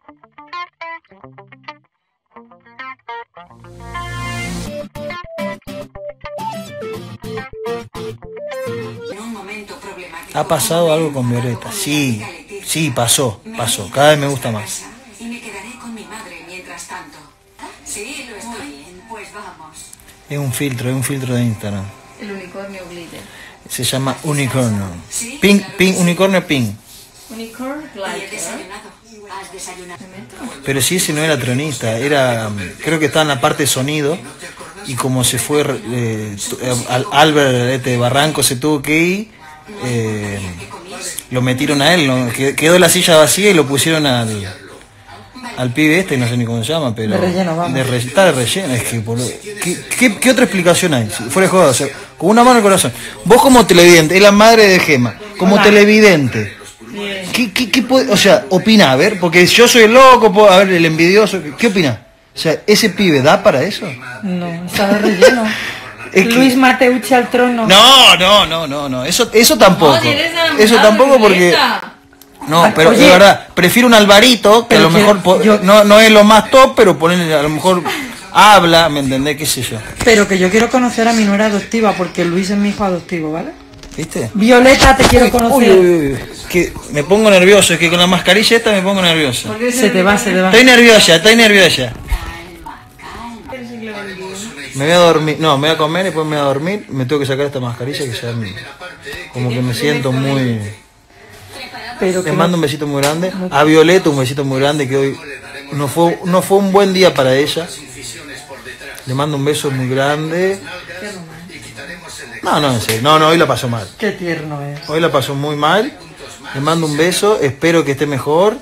¿Ha pasado algo con Violeta? Sí, sí, pasó. Cada vez me gusta más. Y me quedaré con mi madre mientras tanto. Sí, lo estoy. Muy bien, pues vamos. Es un filtro de Instagram. El unicornio glitter. Se llama Unicornio. Pink, unicornio pink. Unicorn ¿Y he glitter. desayunado? ¿Has desayunado? Pero sí, ese no era tronista, creo que estaba en la parte de sonido. Y como se fue, Albert Barranco se tuvo que ir, lo metieron a él, ¿no? Quedó la silla vacía y lo pusieron al pibe este, no sé ni cómo se llama, pero... De relleno, vamos. Está de relleno, es que... ¿Qué otra explicación hay? Si fuera de joda, o sea, con una mano en el corazón. Vos como televidente, es la madre de Gema, como televidente, ¿qué puede, o sea, opina, a ver? Porque yo soy el loco, a ver, el envidioso, ¿qué opina? O sea, ¿ese pibe da para eso? No, está de relleno. Es que- Luis Mateucci al trono. No, eso tampoco. No, tienes a la Eso madre, tampoco porque... Violeta. No, pero Oye, de verdad, prefiero un Alvarito, que a pero lo mejor yo- no es lo más top, pero ponerle, a lo mejor habla, ¿me entendés? ¿Qué sé yo? Pero que yo quiero conocer a mi nuera adoptiva, porque Luis es mi hijo adoptivo, ¿vale? ¿Viste? Violeta, te quiero conocer. Uy, que me pongo nervioso, es que con la mascarilla esta me pongo nervioso. Porque Se te va. Estoy nerviosa. Me voy a dormir, no, me voy a comer y después me voy a dormir, me tengo que sacar esta mascarilla que ya como que me siento muy... Pero Le que mando un besito muy grande, a Violeta un besito muy grande, que hoy no fue un buen día para ella. Le mando un beso muy grande. No, en serio, no, hoy la pasó mal. qué tierno es. Hoy la pasó muy mal. Le mando un beso, espero que esté mejor.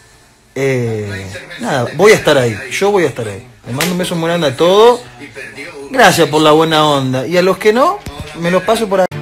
Nada, voy a estar ahí, yo voy a estar ahí. Le mando un beso muy grande a todos. Gracias por la buena onda. Y a los que no, me los paso por ahí.